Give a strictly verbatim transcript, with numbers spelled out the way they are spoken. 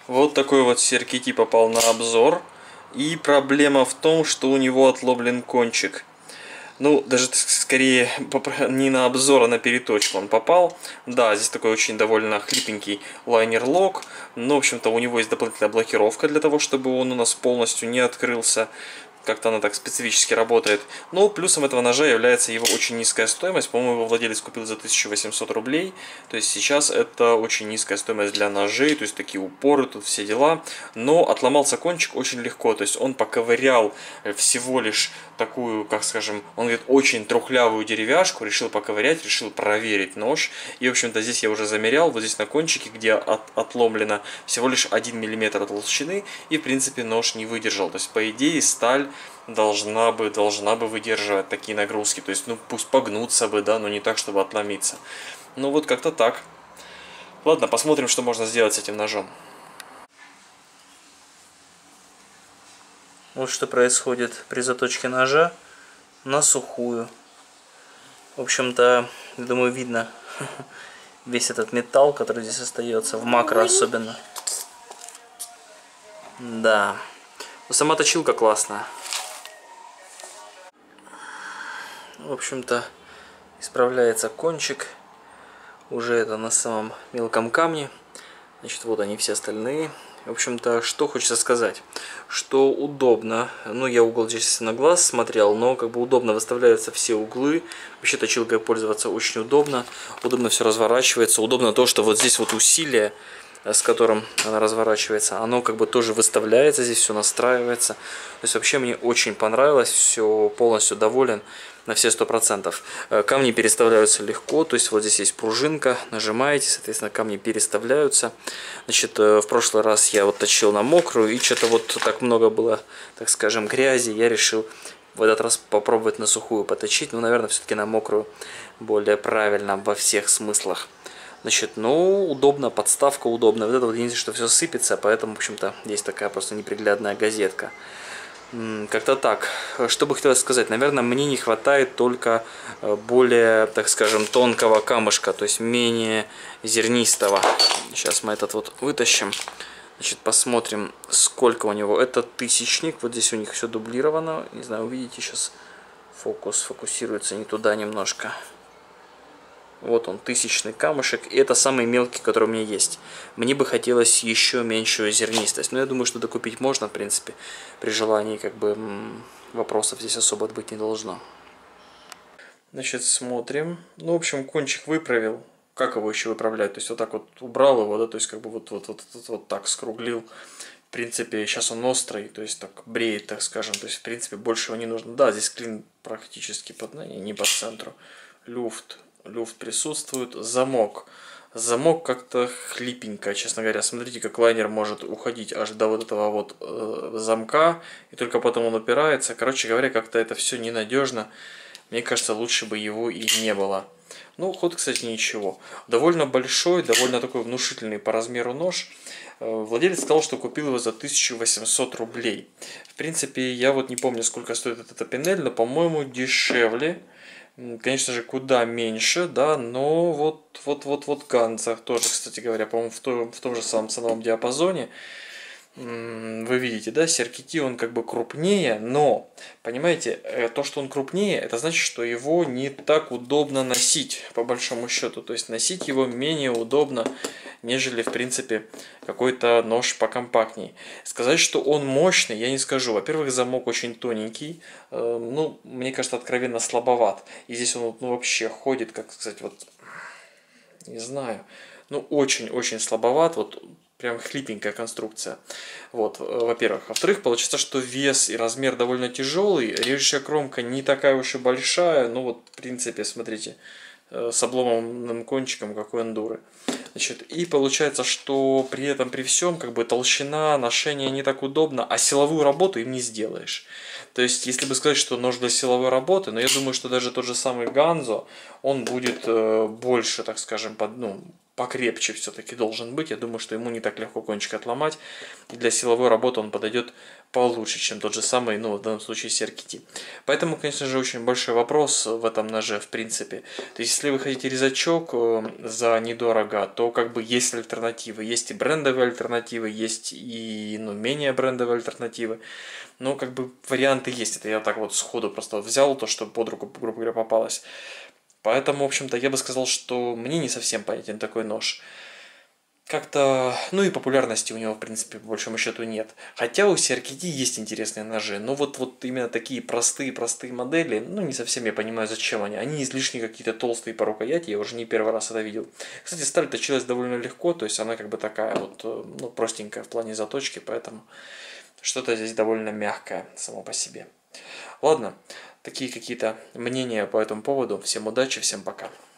Вот такой вот Серкити попал на обзор. И проблема в том, что у него отломлен кончик. Ну, даже скорее не на обзор, а на переточку он попал. Да, здесь такой очень довольно хлипенький лайнер-лок. Но, в общем-то, у него есть дополнительная блокировка для того, чтобы он у нас полностью не открылся. Как-то она так специфически работает. Но плюсом этого ножа является его очень низкая стоимость. По-моему, его владелец купил за тысячу восемьсот рублей. То есть сейчас это очень низкая стоимость для ножей. То есть такие упоры, тут все дела. Но отломался кончик очень легко. То есть он поковырял всего лишь такую, как скажем, он говорит, очень трухлявую деревяшку. Решил поковырять, решил проверить нож. И, в общем-то, здесь я уже замерял. Вот здесь на кончике, где от, отломлено всего лишь один миллиметр толщины. И, в принципе, нож не выдержал. То есть, по идее, сталь должна бы, должна бы выдерживать такие нагрузки. То есть, ну, пусть погнуться бы, да, но не так, чтобы отломиться. Ну, вот как-то так. Ладно, посмотрим, что можно сделать с этим ножом. Вот что происходит при заточке ножа на сухую. В общем-то, думаю, видно весь этот металл, который здесь остается, в макро особенно. Да. Но сама точилка классная. В общем-то, исправляется кончик. Уже это на самом мелком камне. Значит, вот они все остальные. В общем-то, что хочется сказать. Что удобно. Ну, я угол здесь на глаз смотрел, но как бы удобно выставляются все углы. Вообще точилкой пользоваться очень удобно. Удобно все разворачивается. Удобно то, что вот здесь вот усилие, с которым она разворачивается, оно как бы тоже выставляется, здесь все настраивается. То есть вообще мне очень понравилось, все, полностью доволен на все сто процентов. Камни переставляются легко, то есть вот здесь есть пружинка, нажимаете, соответственно камни переставляются. Значит, в прошлый раз я вот точил на мокрую, и что-то вот так много было, так скажем, грязи, я решил в этот раз попробовать на сухую поточить, но, наверное, все-таки на мокрую более правильно во всех смыслах. Значит, ну, удобно, подставка удобная. Вот это вот единственное, что все сыпется, поэтому, в общем-то, есть такая просто неприглядная газетка. Как-то так. Что бы хотелось сказать? Наверное, мне не хватает только более, так скажем, тонкого камушка, то есть менее зернистого. Сейчас мы этот вот вытащим. Значит, посмотрим, сколько у него. Это тысячник. Вот здесь у них все дублировано. Не знаю, увидите сейчас. Фокус фокусируется не туда немножко. Вот он, тысячный камушек. И это самый мелкий, который у меня есть. Мне бы хотелось еще меньшую зернистость. Но я думаю, что докупить можно, в принципе. При желании, как бы, вопросов здесь особо быть не должно. Значит, смотрим. Ну, в общем, кончик выправил. Как его еще выправлять? То есть, вот так вот убрал его, да, то есть, как бы, вот, вот, вот, вот, вот так скруглил. В принципе, сейчас он острый, то есть, так, бреет, так скажем. То есть, в принципе, больше его не нужно. Да, здесь клин практически под, не по центру. Люфт. Люфт присутствует. Замок. Замок как-то хлипенько, честно говоря. Смотрите, как лайнер может уходить аж до вот этого вот э, замка. И только потом он упирается. Короче говоря, как-то это все ненадежно. Мне кажется, лучше бы его и не было. Ну, ход, кстати, ничего. Довольно большой, довольно такой внушительный по размеру нож. Владелец сказал, что купил его за тысячу восемьсот рублей. В принципе, я вот не помню, сколько стоит эта пинель, но, по-моему, дешевле. Конечно же, куда меньше, да, но вот, вот, вот, вот Ганза тоже, кстати говоря, по-моему, в том, в том же самом ценовом диапазоне. Вы видите, да, Серкити, он как бы крупнее, но, понимаете, то, что он крупнее, это значит, что его не так удобно носить, по большому счету. То есть носить его менее удобно, нежели, в принципе, какой-то нож покомпактней. Сказать, что он мощный, я не скажу. Во-первых, замок очень тоненький, ну, мне кажется, откровенно слабоват. И здесь он ну, вообще ходит, как сказать, вот, не знаю, ну, очень-очень слабоват, вот, прям хлипенькая конструкция. Вот, во-первых. Во-вторых, получается, что вес и размер довольно тяжелый. Режущая кромка не такая уж и большая. Ну вот, в принципе, смотрите, с обломанным кончиком, как у эндуры. Значит, и получается, что при этом, при всем, как бы толщина, ношение не так удобно, а силовую работу им не сделаешь. То есть, если бы сказать, что нож для силовой работы, но я думаю, что даже тот же самый Ганзо, он будет э, больше, так скажем, под, ну, покрепче все-таки должен быть. Я думаю, что ему не так легко кончик отломать. И для силовой работы он подойдет получше, чем тот же самый, ну, в данном случае си ар кей ти. Поэтому, конечно же, очень большой вопрос в этом ноже, в принципе. То есть, если вы хотите резачок за недорого, то как бы есть альтернативы. Есть и брендовые альтернативы, есть и, ну, менее брендовые альтернативы. Но как бы варианты есть. Это я так вот сходу просто взял то, что под руку, грубо говоря, попалось. Поэтому, в общем-то, я бы сказал, что мне не совсем понятен такой нож. Как-то, ну и популярности у него, в принципе, по большому счету нет. Хотя у си ар кей ти есть интересные ножи, но вот, вот именно такие простые-простые модели, ну не совсем я понимаю, зачем они. Они излишне какие-то толстые по рукояти, я уже не первый раз это видел. Кстати, сталь точилась довольно легко, то есть она как бы такая вот, ну, простенькая в плане заточки, поэтому что-то здесь довольно мягкое само по себе. Ладно, такие какие-то мнения по этому поводу. Всем удачи, всем пока.